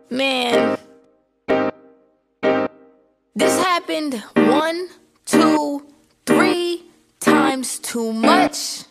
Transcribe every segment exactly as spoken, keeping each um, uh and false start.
Man, this happened one, two, three times too much.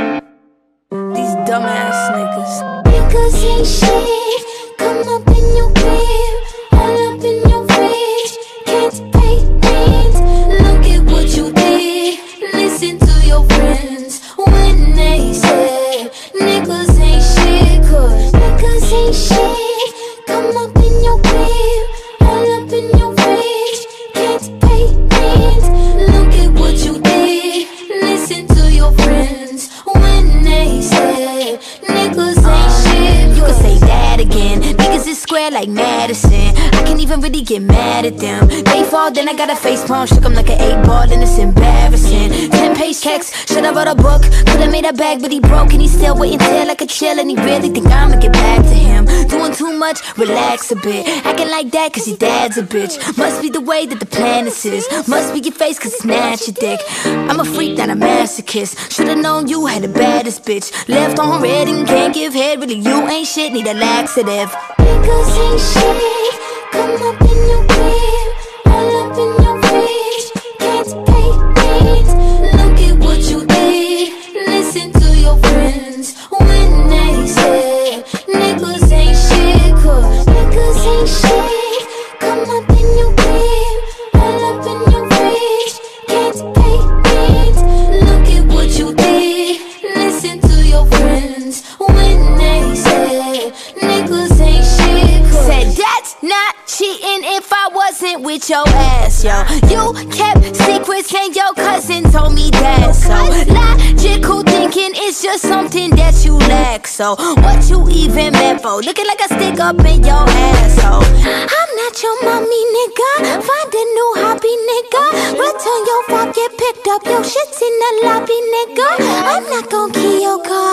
These dumbass niggas. Niggas ain't shit. Come up in your crib, all up in your fridge. Can't pay rent. Look at what you did. Listen to your friends when they say niggas ain't shit. Cause niggas ain't shit. Come up in your crib, all up in your fridge. Can't pay rent. Look at what you did. Listen to your friends when they say niggas ain't shit. You can say that again. Niggas is square like Madison. I can't even really get mad at them. They fall, then I got a face palm. Shook 'em like an eight ball, and it's embarrassing. Ten page checks, should've wrote a book. Could've made a bag, but he broke, and he still waiting till I could chill. And he really think I'ma get back to him. Doing too much, relax a bit. Acting like that, cause your dad's a bitch. Must be the way that the planet is. Must be your face, cause it's not your dick. I'm a freak, not a masochist. Should've known you had the baddest bitch. Left on red and can't give head. Really, you ain't shit, need a laxative. Niggas ain't shit. Come up in your crib, all up in your fridge. Can't pay rent. Look at what you did. Listen to your friends when they say niggas ain't shit. Cause niggas ain't shit. Come up in your crib, all up in your fridge. Can't pay rent. Look at what you did. Listen to your friends when they say niggas ain't shit. Cause Said that's not cheating if I wasn't with your ass, yo. You kept secrets and your cousin told me that. So logical thinking is just something that you lack. So what you even meant for? Looking like a stick up in your asshole. I'm not your mommy, nigga. Find a new hobby, nigga. Return your phone, get picked up. Your shit's in the lobby, nigga. I'm not gon' kill your car.